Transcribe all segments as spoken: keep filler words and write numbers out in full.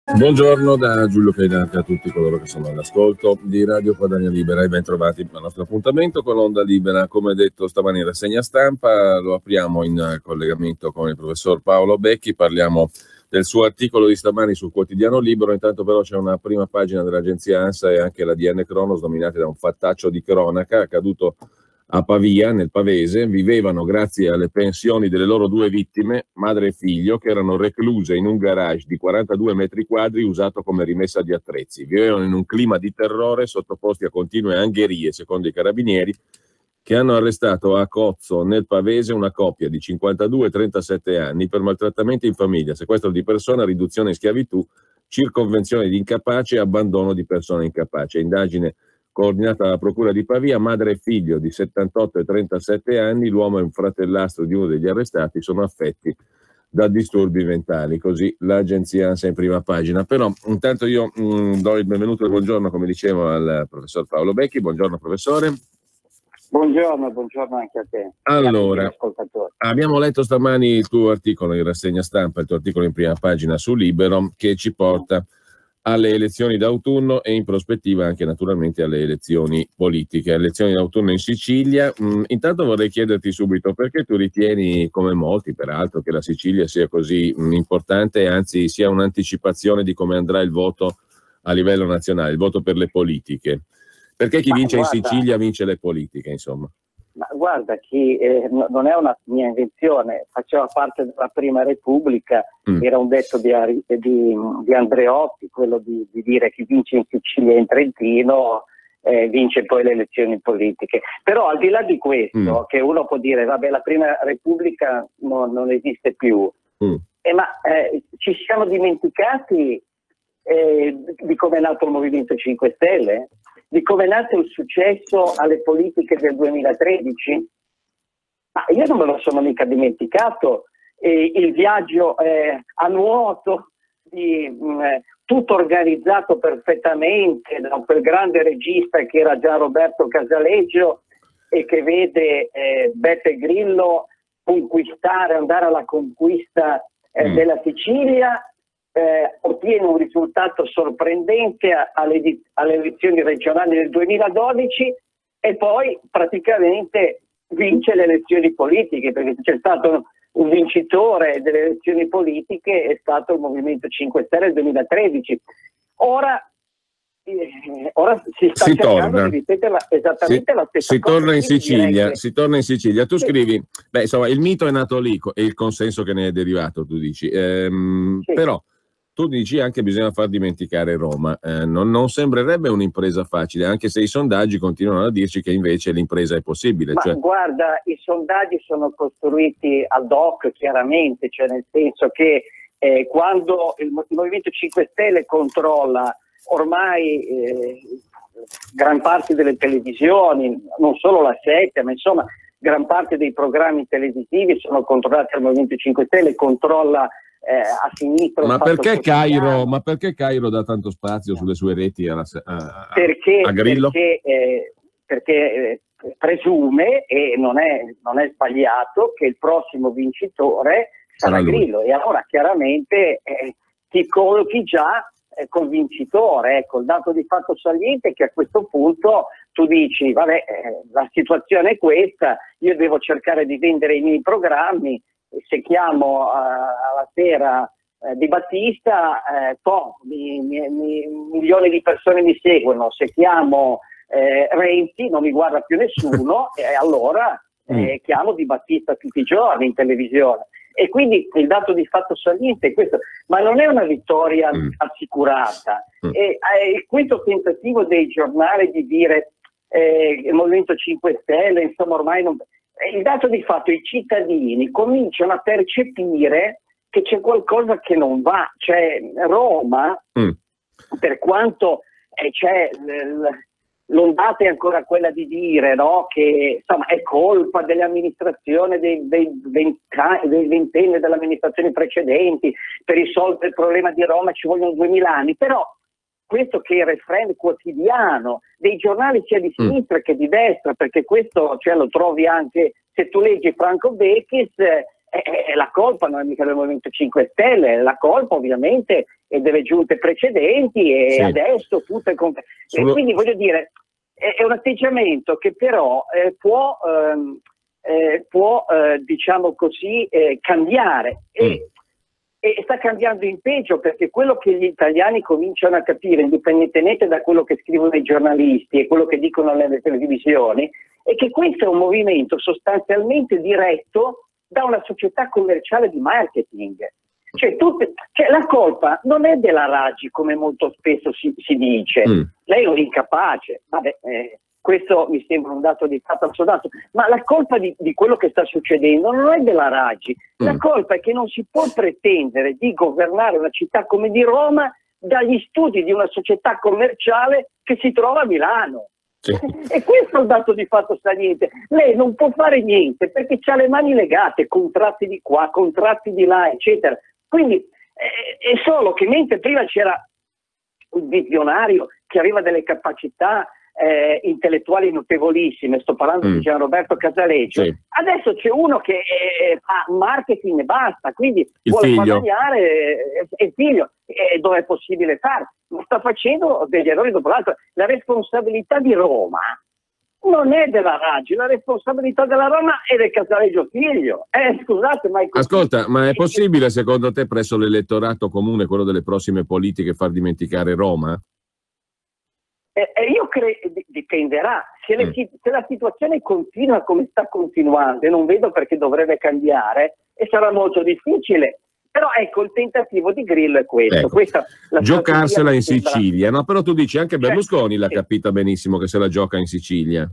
Buongiorno da Giulio Cainarca a tutti coloro che sono all'ascolto di Radio Padania Libera e ben trovati al nostro appuntamento con l'Onda Libera. Come detto stamani in rassegna stampa lo apriamo in collegamento con il professor Paolo Becchi, parliamo del suo articolo di stamani sul Quotidiano Libero. Intanto però c'è una prima pagina dell'agenzia ANSA e anche la D N Cronos dominate da un fattaccio di cronaca accaduto a Pavia, nel Pavese. Vivevano grazie alle pensioni delle loro due vittime, madre e figlio, che erano recluse in un garage di quarantadue metri quadri usato come rimessa di attrezzi. Vivevano in un clima di terrore, sottoposti a continue angherie, secondo i carabinieri, che hanno arrestato a Cozzo, nel Pavese, una coppia di cinquantadue e trentasette anni per maltrattamenti in famiglia, sequestro di persona, riduzione in schiavitù, circonvenzione di incapace e abbandono di persona incapace. Indagine coordinata dalla Procura di Pavia. Madre e figlio di settantotto e trentasette anni, l'uomo è un fratellastro di uno degli arrestati, sono affetti da disturbi mentali, così l'agenzia ANSA in prima pagina. Però intanto io mh, do il benvenuto e il buongiorno, come dicevo, al professor Paolo Becchi. Buongiorno professore. Buongiorno, buongiorno anche a te. Allora, abbiamo letto stamani il tuo articolo in rassegna stampa, il tuo articolo in prima pagina su Libero, che ci porta alle elezioni d'autunno e in prospettiva anche naturalmente alle elezioni politiche, elezioni d'autunno in Sicilia. Mm, intanto vorrei chiederti subito perché tu ritieni, come molti peraltro, che la Sicilia sia così mm, importante e anzi sia un'anticipazione di come andrà il voto a livello nazionale, il voto per le politiche. Perché chi Ma vince guarda, in Sicilia vince le politiche, insomma. Ma guarda, chi, eh, no, non è una mia invenzione, faceva parte della Prima Repubblica, mm. era un detto di, di, di Andreotti, quello di, di dire chi vince in Sicilia e in Trentino eh, vince poi le elezioni politiche. Però al di là di questo, mm. che uno può dire, vabbè, la Prima Repubblica no, non esiste più, mm. eh, ma eh, ci siamo dimenticati eh, di come è nato il Movimento cinque Stelle? Di come è nato il successo alle politiche del duemilatredici? Ma io non me lo sono mica dimenticato, eh, il viaggio eh, a nuoto, di, mh, tutto organizzato perfettamente da quel grande regista che era già Roberto Casaleggio e che vede eh, Beppe Grillo conquistare, andare alla conquista eh, mm. della Sicilia. Eh, ottiene un risultato sorprendente alle, alle elezioni regionali del duemiladodici e poi praticamente vince le elezioni politiche, perché c'è stato un vincitore delle elezioni politiche, è stato il Movimento cinque Stelle del duemilatredici. Ora, eh, ora si sta si cercando torna. di ripetere esattamente si, la stessa si cosa. Torna in Sicilia, che... Si torna in Sicilia. Tu sì. scrivi, beh, insomma, il mito è nato lì e il consenso che ne è derivato, tu dici. Ehm, sì. Però tu dici anche che bisogna far dimenticare Roma. Eh, non, non sembrerebbe un'impresa facile, anche se i sondaggi continuano a dirci che invece l'impresa è possibile. Ma cioè... guarda, i sondaggi sono costruiti ad hoc, chiaramente, cioè nel senso che eh, quando il, il Movimento cinque Stelle controlla ormai eh, gran parte delle televisioni, non solo la sette, ma insomma gran parte dei programmi televisivi sono controllati dal Movimento cinque Stelle, controlla Eh, a sinistra. Ma perché, Cairo, ma perché Cairo dà tanto spazio sulle sue reti alla, a, perché, a Grillo? Perché, eh, perché eh, presume, e non è, non è sbagliato, che il prossimo vincitore sarà Grillo. E allora chiaramente eh, ti collochi già eh, col vincitore. Ecco, il dato di fatto saliente è che a questo punto tu dici, vabbè, eh, la situazione è questa, io devo cercare di vendere i miei programmi. Se chiamo uh, alla sera uh, Di Battista, eh, po, mi, mi, mi, milioni di persone mi seguono. Se chiamo eh, Renzi non mi guarda più nessuno e allora eh, chiamo Di Battista tutti i giorni in televisione. E quindi il dato di fatto saliente è questo, ma non è una vittoria mm. assicurata. Mm. E, eh, questo tentativo dei giornali di dire eh, il Movimento cinque Stelle, insomma ormai non... Il dato di fatto, i cittadini cominciano a percepire che c'è qualcosa che non va, cioè Roma, mm. per quanto eh, c'è l'ondata è ancora quella di dire no, che insomma, è colpa dell'amministrazione dei, dei, dei, dei ventenni delle amministrazioni precedenti, per risolvere il problema di Roma ci vogliono duemila anni, però questo che è il refrain quotidiano dei giornali sia di sinistra mm. che di destra, perché questo cioè, lo trovi anche se tu leggi Franco Bechis, eh, eh, la colpa non è mica del Movimento cinque Stelle, la colpa ovviamente è delle giunte precedenti e sì. adesso tutto è comp- Solo... e quindi voglio dire, è, è un atteggiamento che però eh, può, ehm, eh, può eh, diciamo così, eh, cambiare. E, mm. E sta cambiando in peggio, perché quello che gli italiani cominciano a capire, indipendentemente da quello che scrivono i giornalisti e quello che dicono nelle televisioni, è che questo è un movimento sostanzialmente diretto da una società commerciale di marketing. Cioè, tutte, cioè la colpa non è della Raggi, come molto spesso si, si dice, mm. lei è un incapace, vabbè, eh, questo mi sembra un dato di fatto assoluto, ma la colpa di, di quello che sta succedendo non è della Raggi, mm. la colpa è che non si può pretendere di governare una città come di Roma dagli studi di una società commerciale che si trova a Milano. Sì. E questo è un dato di fatto saliente. Lei non può fare niente perché ha le mani legate, contratti di qua, contratti di là, eccetera. Quindi eh, è solo che mentre prima c'era un visionario che aveva delle capacità Eh, intellettuali notevolissime, sto parlando mm. di Gianroberto Casaleggio, sì. Adesso c'è uno che eh, fa marketing e basta, quindi il vuole figlio. guadagnare eh, il figlio, eh, dove è possibile farlo, ma sta facendo degli errori dopo l'altro. La responsabilità di Roma non è della Raggi, la responsabilità della Roma è del Casaleggio figlio. Eh, scusate, ma è così. Ascolta, ma è possibile secondo te presso l'elettorato comune, quello delle prossime politiche, far dimenticare Roma? Eh, eh, io credo dipenderà. Se, le, mm. se la situazione continua come sta continuando, e non vedo perché dovrebbe cambiare, e sarà molto difficile. Però ecco, il tentativo di Grillo è questo. Ecco. Questa, la Giocarsela in sembra... Sicilia, no? Però tu dici anche Berlusconi cioè, l'ha sì. capita benissimo che se la gioca in Sicilia.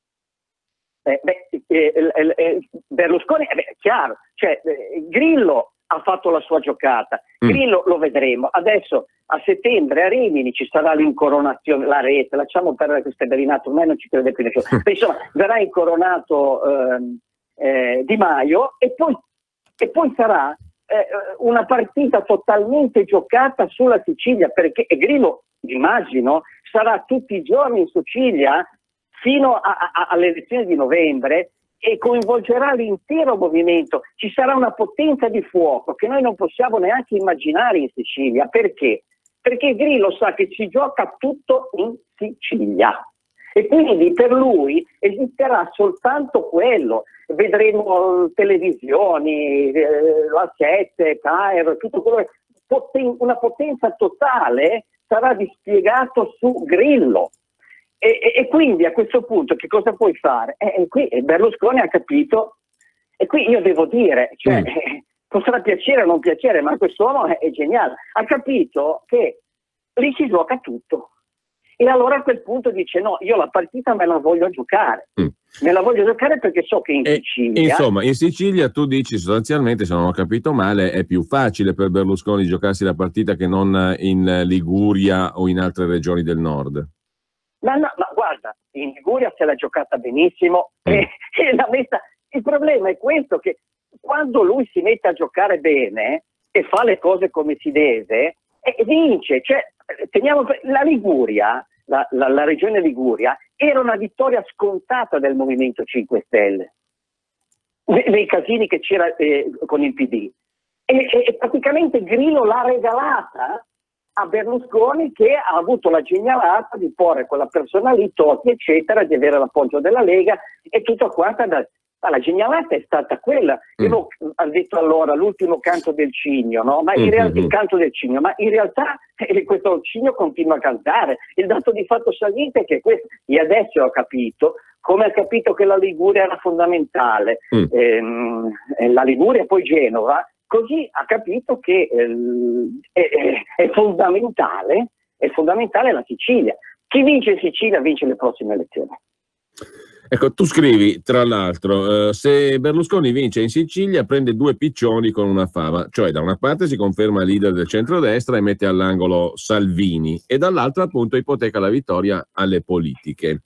Eh, beh, eh, eh, eh, Berlusconi, eh, beh, è chiaro, cioè, eh, Grillo ha fatto la sua giocata, Grillo mm. lo vedremo. Adesso a settembre a Rimini ci sarà l'incoronazione, la rete, lasciamo perdere questo berinato, ormai non ci crede più nessuno. Insomma, verrà incoronato eh, eh, Di Maio e poi, e poi sarà eh, una partita totalmente giocata sulla Sicilia, perché Grillo, immagino, sarà tutti i giorni in Sicilia fino a, a, alle elezioni di novembre e coinvolgerà l'intero movimento. Ci sarà una potenza di fuoco che noi non possiamo neanche immaginare in Sicilia. Perché? Perché Grillo sa che si gioca tutto in Sicilia e quindi per lui esisterà soltanto quello. Vedremo televisioni, eh, la sette, Cairo, tutto quello che poten- una potenza totale sarà dispiegato su Grillo. E, e, e quindi a questo punto che cosa puoi fare? E, e qui Berlusconi ha capito, e qui io devo dire, cioè, mm. eh, potrà piacere o non piacere, ma quest'uomo è, è geniale, ha capito che lì si gioca tutto. E allora a quel punto dice no, io la partita me la voglio giocare, mm. me la voglio giocare perché so che in e, Sicilia... Insomma, in Sicilia tu dici sostanzialmente, se non ho capito male, è più facile per Berlusconi giocarsi la partita che non in Liguria o in altre regioni del nord. Ma, no, ma guarda, in Liguria se l'ha giocata benissimo mm. e, e l'ha messa. Il problema è questo, che quando lui si mette a giocare bene e fa le cose come si deve, e vince. Cioè, teniamo la Liguria, la, la, la regione Liguria, era una vittoria scontata del Movimento cinque Stelle, nei casini che c'era eh, con il P D. E, e, e praticamente Grillo l'ha regalata a Berlusconi, che ha avuto la genialata di porre quella persona lì, Totti, eccetera, di avere l'appoggio della Lega e tutto quanto. Da... Ma la genialata è stata quella. Mm. Io ho detto allora l'ultimo canto del cigno, no? Ma in mm-hmm. realtà il canto del cigno, ma in realtà eh, questo cigno continua a cantare. Il dato di fatto saliente è che questo, e adesso ho capito, come ha capito che la Liguria era fondamentale, mm. ehm, la Liguria e poi Genova. Così ha capito che eh, è, è, fondamentale, è fondamentale la Sicilia. Chi vince in Sicilia vince le prossime elezioni. Ecco, tu scrivi, tra l'altro, eh, se Berlusconi vince in Sicilia prende due piccioni con una fava, cioè da una parte si conferma leader del centrodestra e mette all'angolo Salvini e dall'altra appunto ipoteca la vittoria alle politiche.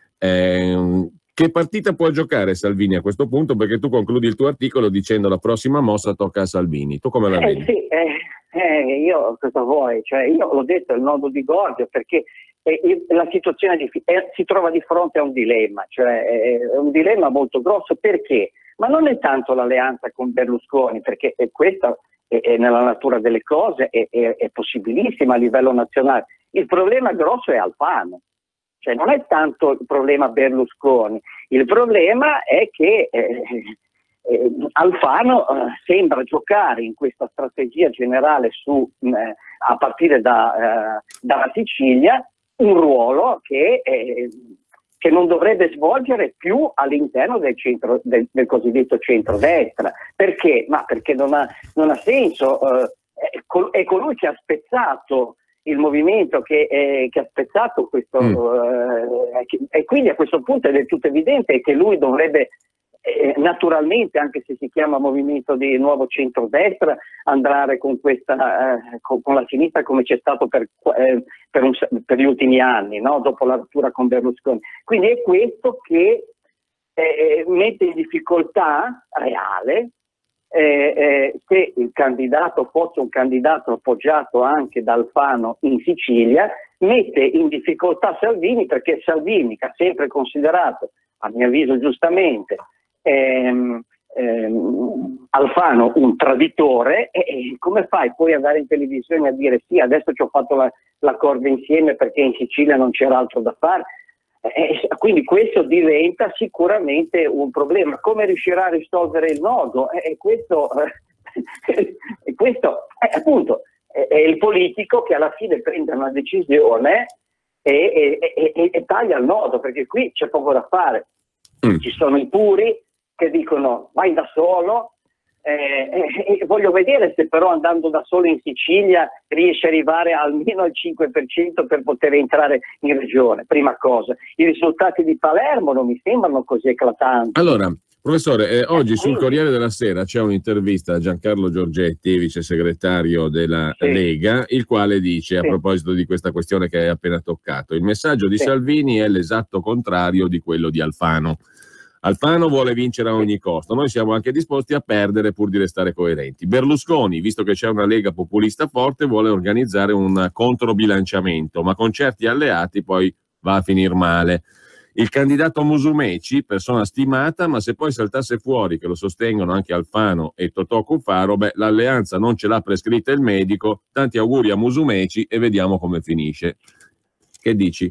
Eh, Che partita può giocare Salvini a questo punto? Perché tu concludi il tuo articolo dicendo la prossima mossa tocca a Salvini. Tu come la vedi? Eh sì, eh, eh, io cosa vuoi? Cioè, io l'ho detto, il nodo di Gordio, perché eh, la situazione di, eh, si trova di fronte a un dilemma, cioè è un dilemma molto grosso. Perché? ma non è tanto l'alleanza con Berlusconi, perché è questa è, è nella natura delle cose, è, è, è possibilissima a livello nazionale. Il problema grosso è Alfano, cioè non è tanto il problema Berlusconi, il problema è che eh, eh, Alfano eh, sembra giocare in questa strategia generale su, eh, a partire da, eh, dalla Sicilia un ruolo che, eh, che non dovrebbe svolgere più all'interno del, centro, del, del cosiddetto centrodestra. Perché? Ma perché non ha, non ha senso, eh, è, col, è colui che ha spezzato il movimento, che, eh, che ha spezzato questo, mm. eh, che, e quindi a questo punto è del tutto evidente che lui dovrebbe eh, naturalmente, anche se si chiama movimento di nuovo centrodestra, andare con questa eh, con, con la sinistra, come c'è stato per, eh, per, un, per gli ultimi anni, no? Dopo la rottura con Berlusconi. Quindi è questo che eh, mette in difficoltà reale Eh, eh, se il candidato fosse un candidato appoggiato anche da Alfano in Sicilia, mette in difficoltà Salvini, perché Salvini, che ha sempre considerato, a mio avviso giustamente, ehm, ehm, Alfano un traditore, e, e come fai poi ad andare in televisione a dire sì, adesso ci ho fatto la, l'accordo insieme perché in Sicilia non c'era altro da fare? Eh, quindi questo diventa sicuramente un problema. Come riuscirà a risolvere il nodo? Eh, questo, eh, questo eh, appunto è, è il politico che alla fine prende una decisione e, e, e, e taglia il nodo, perché qui c'è poco da fare. Mm. Ci sono i puri che dicono vai da solo. Eh, eh, voglio vedere se però andando da solo in Sicilia riesce ad arrivare almeno al cinque per cento per poter entrare in regione. Prima cosa, i risultati di Palermo non mi sembrano così eclatanti. Allora, professore, eh, oggi sul Corriere della Sera c'è un'intervista a Giancarlo Giorgetti, vice segretario della sì. Lega, il quale dice, sì. a proposito di questa questione che hai appena toccato, il messaggio di sì. Salvini è l'esatto contrario di quello di Alfano. Alfano vuole vincere a ogni costo, noi siamo anche disposti a perdere pur di restare coerenti. Berlusconi, visto che c'è una Lega populista forte, vuole organizzare un controbilanciamento, ma con certi alleati poi va a finir male. Il candidato Musumeci, persona stimata, ma se poi saltasse fuori che lo sostengono anche Alfano e Totò Cuffaro, beh, l'alleanza non ce l'ha prescritta il medico, tanti auguri a Musumeci e vediamo come finisce. Che dici?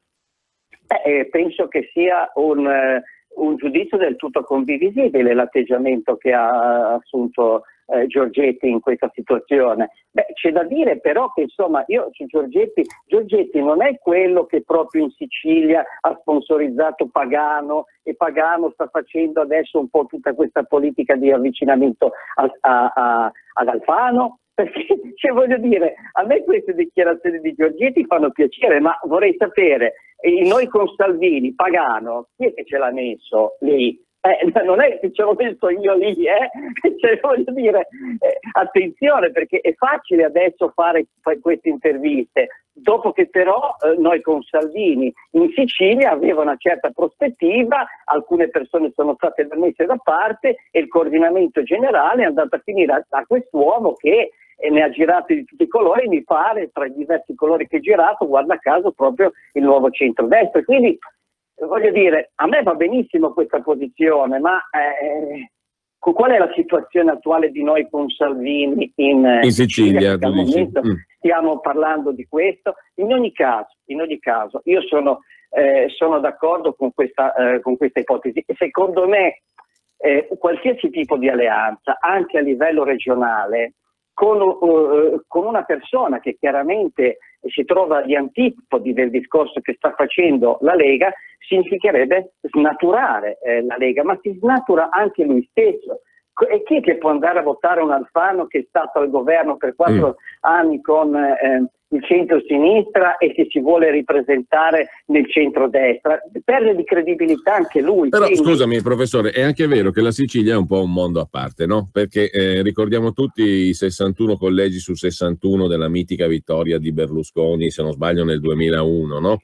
Eh, penso che sia un... Uh... un giudizio del tutto condivisibile l'atteggiamento che ha assunto eh, Giorgetti in questa situazione. Beh, c'è da dire però che insomma io su Giorgetti, Giorgetti non è quello che proprio in Sicilia ha sponsorizzato Pagano e Pagano sta facendo adesso un po' tutta questa politica di avvicinamento a, a, a, ad Alfano. Perché, cioè, voglio dire, a me queste dichiarazioni di Giorgetti fanno piacere, ma vorrei sapere, eh, noi con Salvini, Pagano, chi è che ce l'ha messo lì? Eh, non è che ce l'ho messo io lì, eh? Cioè, voglio dire, eh, attenzione, perché è facile adesso fare queste interviste, dopo che però eh, noi con Salvini in Sicilia aveva una certa prospettiva, alcune persone sono state messe da parte e il coordinamento generale è andato a finire a, a quest'uomo che e ne ha girati di tutti i colori, mi pare, tra i diversi colori che ha girato, guarda caso, proprio il nuovo centrodestra. Quindi, voglio dire, a me va benissimo questa posizione, ma eh, qual è la situazione attuale di noi con Salvini in, in Sicilia? Al momento mm. stiamo parlando di questo. In ogni caso, in ogni caso io sono, eh, sono d'accordo con questa, eh, con questa ipotesi. E secondo me, eh, qualsiasi tipo di alleanza, anche a livello regionale, Con, uh, con una persona che chiaramente si trova agli antipodi del discorso che sta facendo la Lega, significherebbe snaturare eh, la Lega, ma si snatura anche lui stesso. E chi è che può andare a votare un Alfano che è stato al governo per quattro mm. anni con eh, il centro-sinistra e che si vuole ripresentare nel centro-destra? Perde di credibilità anche lui. Però quindi... scusami professore, è anche vero che la Sicilia è un po' un mondo a parte, no? Perché eh, ricordiamo tutti i sessantuno collegi su sessantuno della mitica vittoria di Berlusconi, se non sbaglio nel duemilauno, no?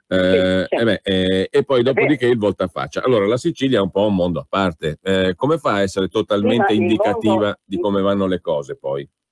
Eh, sì, sì. Eh beh, eh, e poi dopodiché il voltafaccia. Allora la Sicilia è un po' un mondo a parte. Eh, come fa a essere totalmente sì, indicativa mondo... di come vanno le cose poi?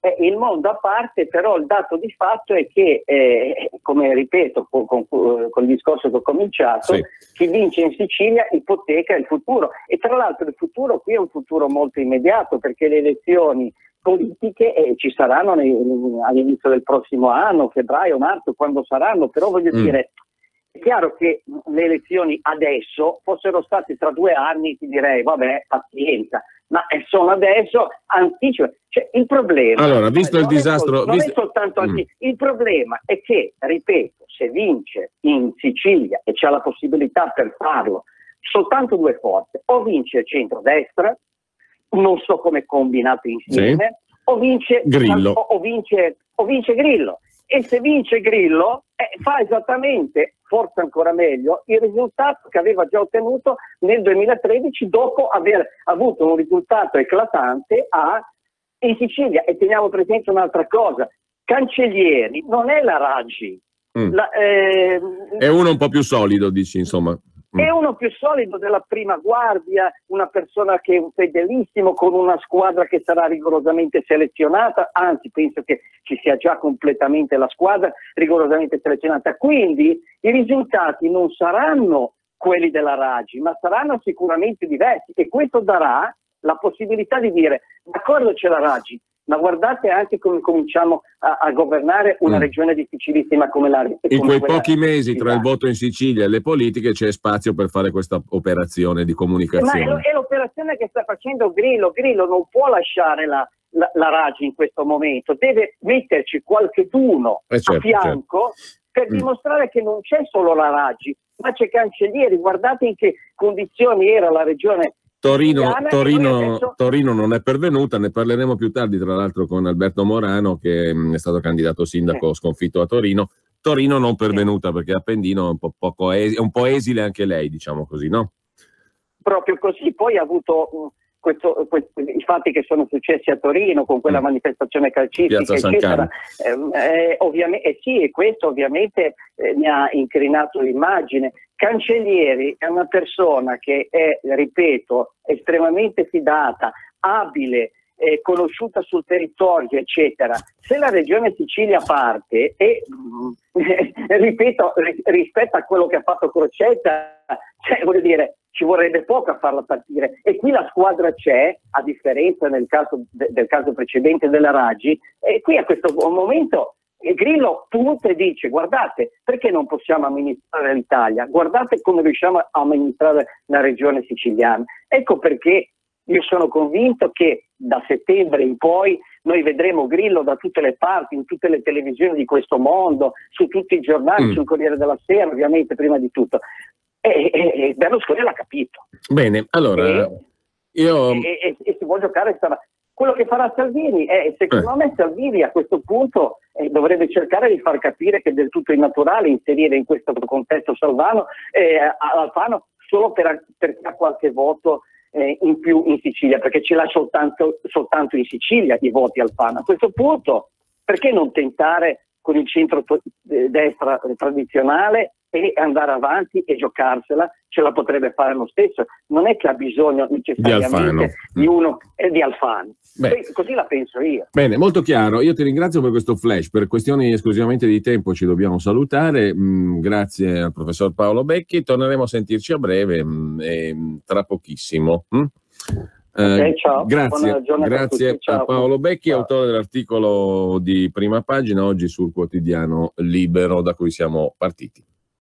è il mondo a parte, però il dato di fatto è che, eh, come ripeto con, con, con il discorso che ho cominciato, sì, chi vince in Sicilia ipoteca il futuro, e tra l'altro il futuro qui è un futuro molto immediato, perché le elezioni politiche eh, ci saranno nei, all'inizio del prossimo anno, febbraio, marzo, quando saranno, però voglio mm. dire, è chiaro che le elezioni adesso fossero state tra due anni, ti direi vabbè, pazienza, ma sono adesso, anticipo. Cioè, il problema allora, visto non il disastro, è, non visto... è soltanto mm. il problema è che, ripeto, se vince in Sicilia e c'è la possibilità per farlo, soltanto due forze, o vince il centrodestra, non so come combinato insieme, sì, o vince Grillo. O, o, vince, o vince Grillo. E se vince Grillo eh, fa esattamente, forse ancora meglio, il risultato che aveva già ottenuto nel duemilatredici, dopo aver avuto un risultato eclatante a, in Sicilia. E teniamo presente un'altra cosa: Cancellieri non è la Raggi. Mm. La, eh, è uno un po' più solido, dici, insomma. È uno più solido della prima guardia, una persona che è un fedelissimo, con una squadra che sarà rigorosamente selezionata, anzi penso che ci sia già completamente la squadra rigorosamente selezionata. Quindi i risultati non saranno quelli della Raggi, ma saranno sicuramente diversi, e questo darà la possibilità di dire: d'accordo, c'è la Raggi, ma guardate anche come cominciamo a, a governare una mm. regione difficilissima come la come in quei quella pochi mesi tra il voto in Sicilia e le politiche c'è spazio per fare questa operazione di comunicazione. Ma è, è l'operazione che sta facendo Grillo. Grillo non può lasciare la, la, la Raggi in questo momento, deve metterci qualcheduno eh certo, a fianco certo. per mm. dimostrare che non c'è solo la Raggi, ma c'è Cancellieri. Guardate in che condizioni era la regione Torino, Torino, adesso... Torino non è pervenuta, ne parleremo più tardi tra l'altro con Alberto Morano, che mh, è stato candidato sindaco eh. sconfitto a Torino. Torino non pervenuta eh. perché Appendino è un po', poco es- è un po' esile anche lei, diciamo così, no? Proprio così. Poi ha avuto uh, questo, questo, i fatti che sono successi a Torino con quella mm. manifestazione calcistica, Piazza eccetera. Eh, eh, ovviamente, eh sì, e questo ovviamente eh, mi ha incrinato l'immagine. Cancellieri è una persona che è, ripeto, estremamente fidata, abile, eh, conosciuta sul territorio, eccetera. Se la regione Sicilia parte e, eh, ripeto, rispetto a quello che ha fatto Crocetta, cioè, voglio dire, ci vorrebbe poco a farla partire. E qui la squadra c'è, a differenza nel caso, de, del caso precedente della Raggi, e qui a questo momento Grillo punta e dice: guardate, perché non possiamo amministrare l'Italia? Guardate come riusciamo a amministrare la regione siciliana. Ecco perché io sono convinto che da settembre in poi noi vedremo Grillo da tutte le parti, in tutte le televisioni di questo mondo, su tutti i giornali, mm. sul Corriere della Sera, ovviamente, prima di tutto. E, e, e Berlusconi l'ha capito. Bene, allora e, io... E, e, e si può giocare sarà... Quello che farà Salvini è, secondo eh. me, Salvini a questo punto eh, dovrebbe cercare di far capire che è del tutto innaturale inserire in questo contesto Salvano, eh, Alfano solo per, perché ha qualche voto eh, in più in Sicilia, perché ce l'ha soltanto, soltanto in Sicilia i voti Alfano. A questo punto perché non tentare con il centro-destra tradizionale e andare avanti e giocarsela? Ce la potrebbe fare lo stesso, non è che ha bisogno necessariamente di, di uno e eh, di Alfano. Beh, così la penso io. Bene, molto chiaro. Io ti ringrazio per questo flash. Per questioni esclusivamente di tempo ci dobbiamo salutare. Mm, grazie al professor Paolo Becchi. Torneremo a sentirci a breve, mm, e, tra pochissimo. Mm? Okay, eh, ciao. Grazie, grazie a, ciao. a Paolo Becchi, ciao. Autore dell'articolo di prima pagina oggi sul quotidiano Libero da cui siamo partiti.